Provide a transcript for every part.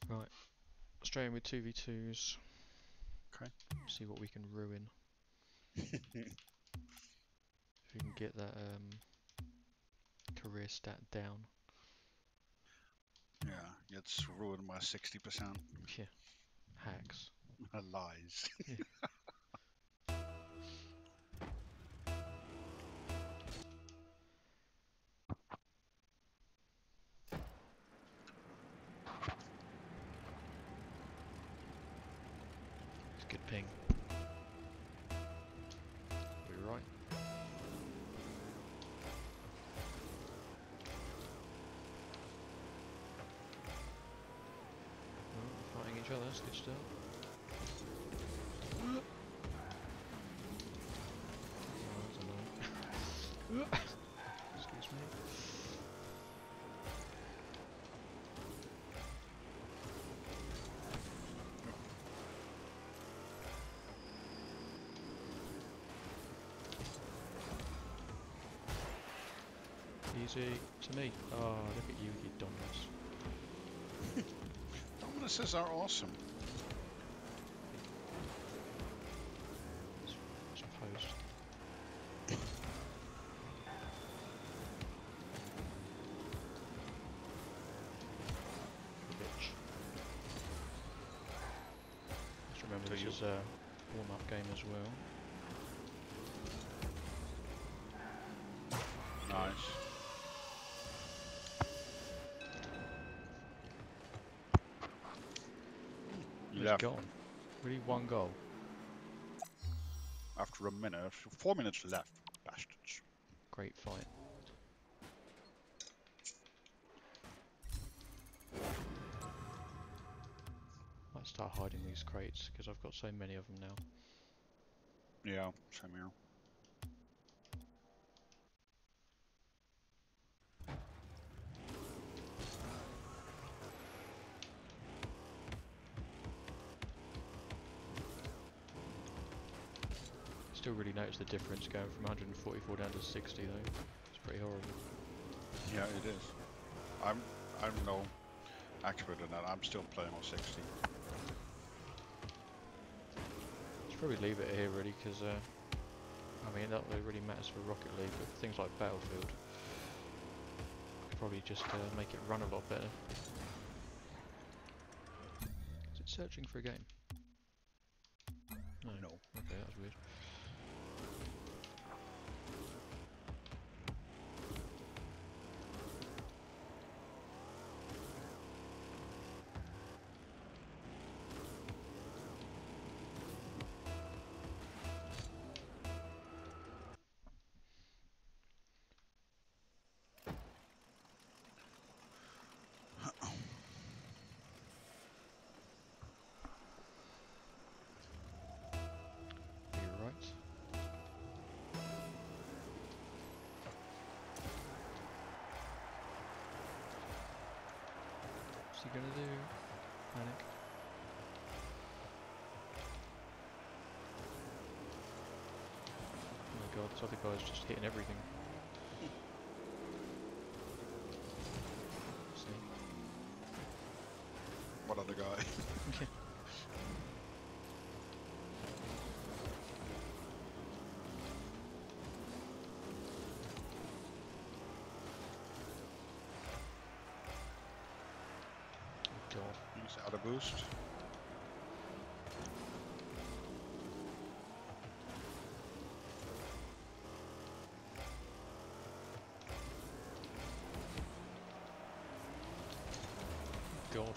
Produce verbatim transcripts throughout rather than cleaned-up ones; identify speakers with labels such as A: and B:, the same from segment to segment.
A: Right, straight in with two v twos.
B: Okay.
A: See what we can ruin. If we can get that um, career stat down.
B: Yeah, it's ruined my sixty percent.
A: Yeah, hacks.
B: Lies.
A: Yeah. It's good ping. We're right. Oh, we're fighting each other, that's a good start. Oh, that's annoying. Excuse me. Easy to me. Oh, look at you, you Dominus.
B: Dominuses are awesome.
A: I suppose. Bitch. Just remember
B: So
A: this
B: you-
A: is a warm-up game as well.
B: Nice.
A: He's
B: Left
A: gone. Really, one goal.
B: after a minute. Four minutes left, bastards.
A: Great fight. Might start hiding these crates because I've got so many of them now.
B: Yeah, same here.
A: Still really notice the difference going from one hundred forty-four down to sixty though. It's pretty horrible.
B: Yeah, it is. I'm I'm no expert in that. I'm still playing on sixty.
A: Should probably leave it here really because uh, I mean that really matters for Rocket League, but things like Battlefield could probably just uh, make it run a lot better. Is it searching for a game? No.
B: No.
A: Okay, that was weird. You're right. What's he gonna do? Panic. Oh my god, this other guy's just hitting everything. See?
B: What other guy?
A: God.
B: He's out of boost.
A: God.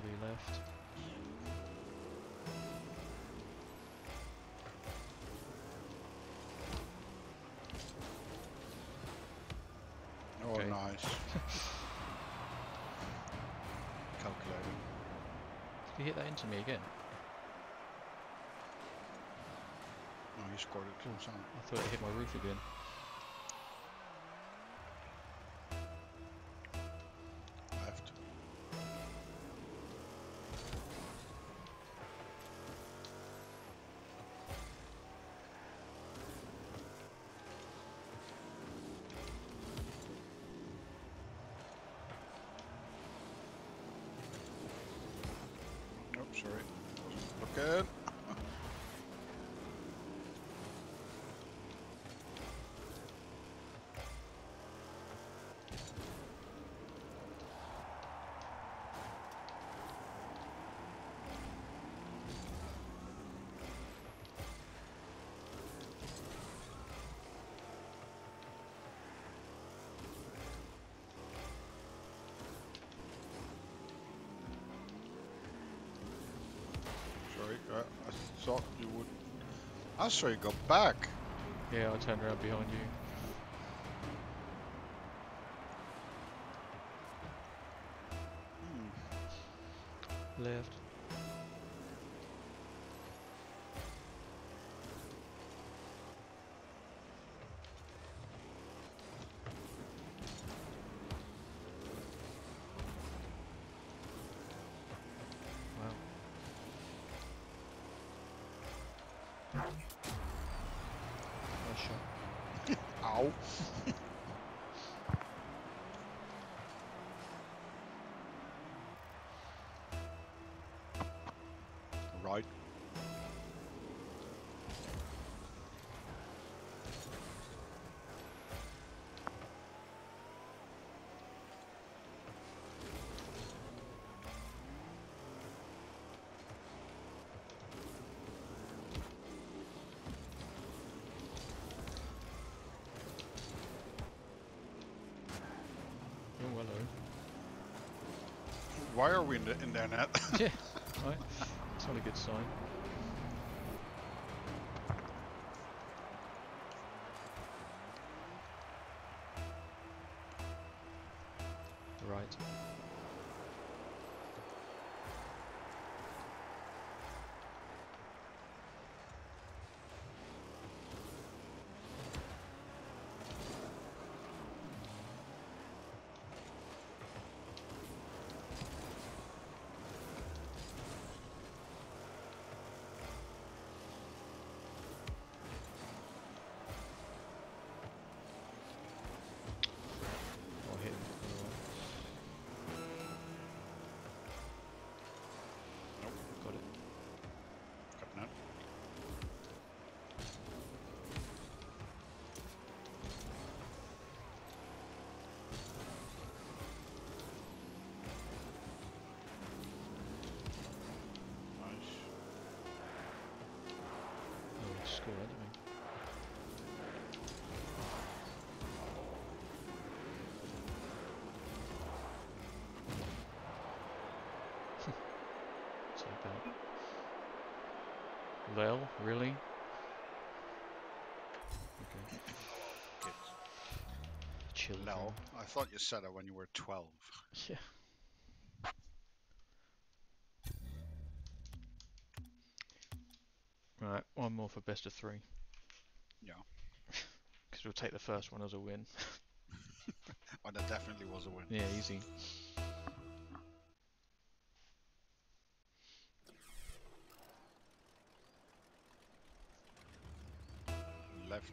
A: Probably left.
B: Oh,
A: Okay.
B: nice. Calculating.
A: Did he hit that into me again?
B: No, he scored it to
A: Ooh,
B: himself.
A: I thought it hit my roof again.
B: Left. Oh, sorry. Wasn't looking. Sorry, uh, I thought you would. I saw you go back.
A: Yeah, I turned around behind you.
B: Hmm.
A: Left. Wow. Nice shot.
B: Ow. Right.
A: Oh, hello.
B: Why are we in, the, in their net?
A: Yeah, right. It's not a good sign. Right. I'll hit him.
B: Nope.
A: Got it.
B: Got net. Nice.
A: Oh, we scored, didn't we? Take that. Well, really? Okay.
B: Kids.
A: Children.
B: Lel, I thought you said it when you were twelve.
A: Yeah. Right, one more for best of three.
B: Yeah.
A: Because we'll take the first one as a win.
B: Oh, that definitely was a win.
A: Yeah, easy.
B: Left.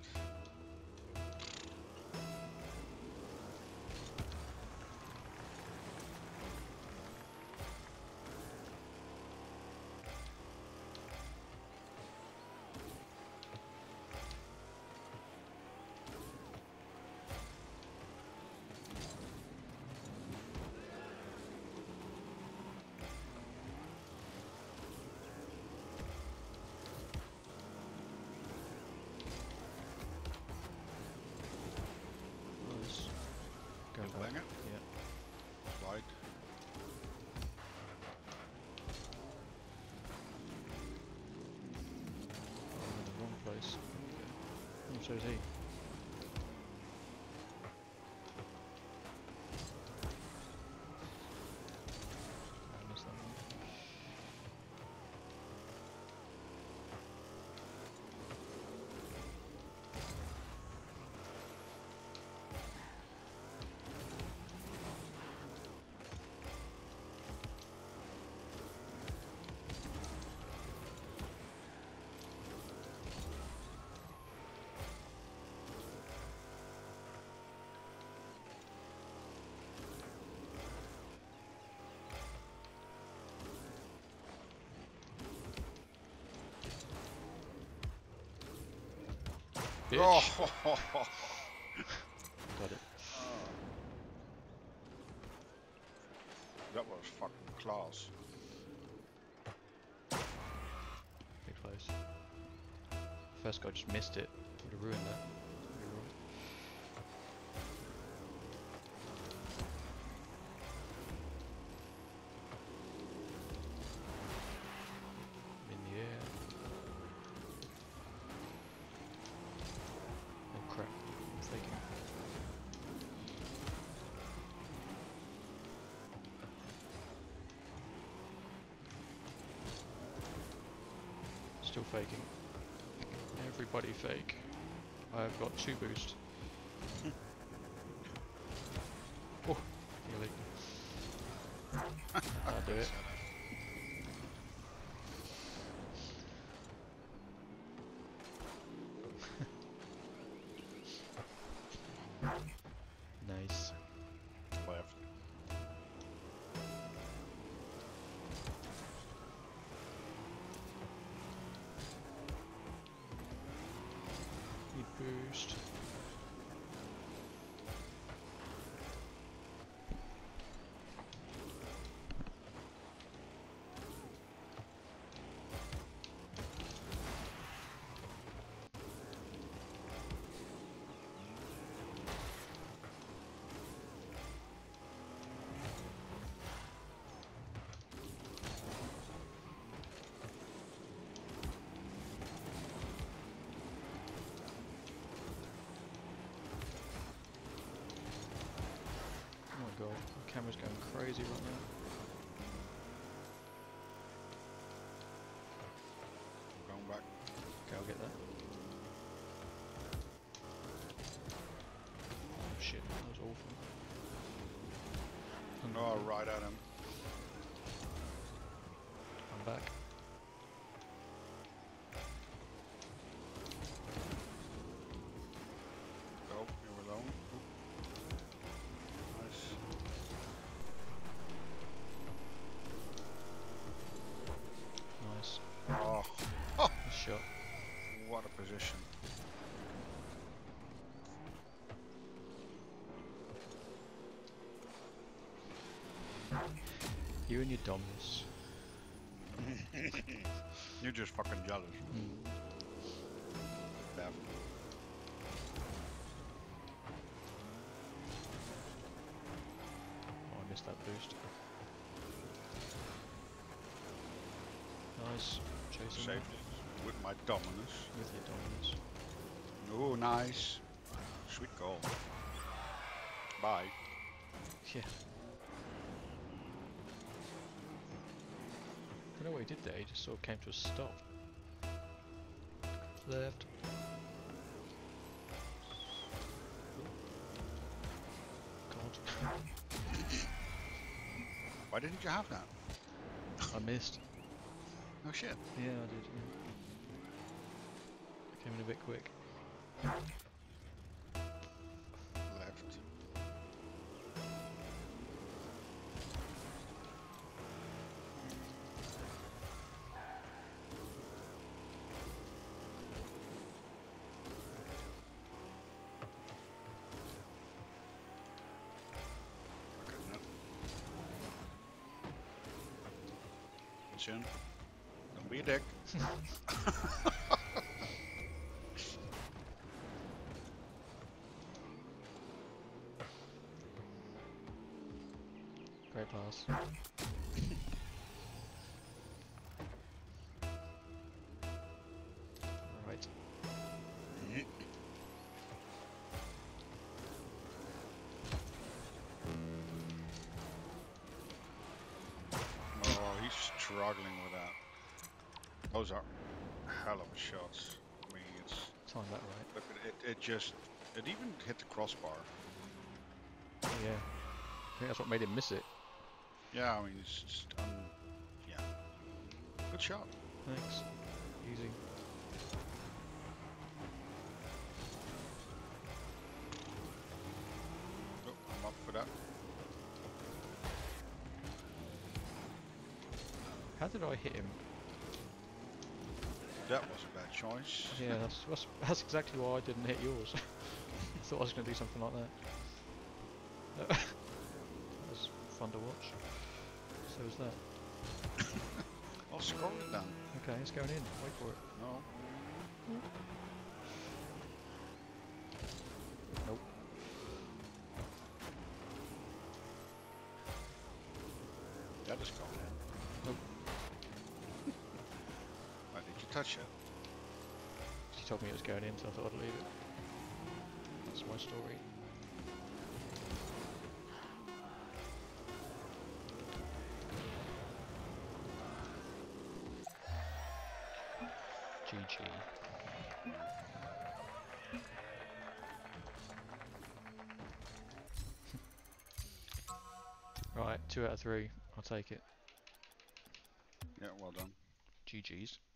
A: so is he. I missed that one. Bitch.
B: Oh,
A: Got it.
B: that was fucking class.
A: Pretty close. First guy just missed it. Would have ruined that. You're right. In the air. Oh crap. I'm faking. Still faking. Everybody fake. I've got two boost. Oh, nearly. I'll do it. Nice.
B: Left.
A: Need boost. Oh my god, the camera's going crazy right now.
B: Going back.
A: Okay, I'll get that. Oh shit, that was awful.
B: No, right at him.
A: I'm back.
B: Oh, you're alone. Nice.
A: Nice.
B: Oh,
A: Nice shot.
B: what a position.
A: You and your dumbness.
B: You're just fucking jealous.
A: Mm.
B: Left.
A: Oh, I missed that boost. Nice. Chasing
B: Saved
A: that
B: it with my dominance.
A: with your dominance.
B: Oh, nice. Sweet goal. Bye.
A: Yeah. I don't know what he did there, he just sort of came to a stop. Left. God.
B: Why didn't you have that?
A: I missed.
B: Oh shit.
A: Yeah, I did. Yeah. I came in a bit quick.
B: Left. Chin. Don't be a dick.
A: Great pass. Right.
B: struggling with that. Those are hell of a shots. I mean, it's
A: Time that right.
B: look at it. It just it even hit the crossbar.
A: Yeah. I think that's what made him miss it.
B: Yeah, I mean, it's just um, yeah, good shot.
A: Thanks. Easy.
B: Oh, I'm up for that.
A: How did I hit him?
B: That was a bad choice.
A: Yeah, that's, that's, that's exactly why I didn't hit yours. I thought I was going to do something like that. That was fun to watch. So was that.
B: I'll scroll it down.
A: Okay, it's going in. Wait for it.
B: No.
A: Nope.
B: That is going in.
A: Nope.
B: Why did you touch it?
A: She told me it was going in, so I thought I'd leave it. That's my story. G G. Right, two out of three. I'll take it.
B: Yeah, well done.
A: G G's.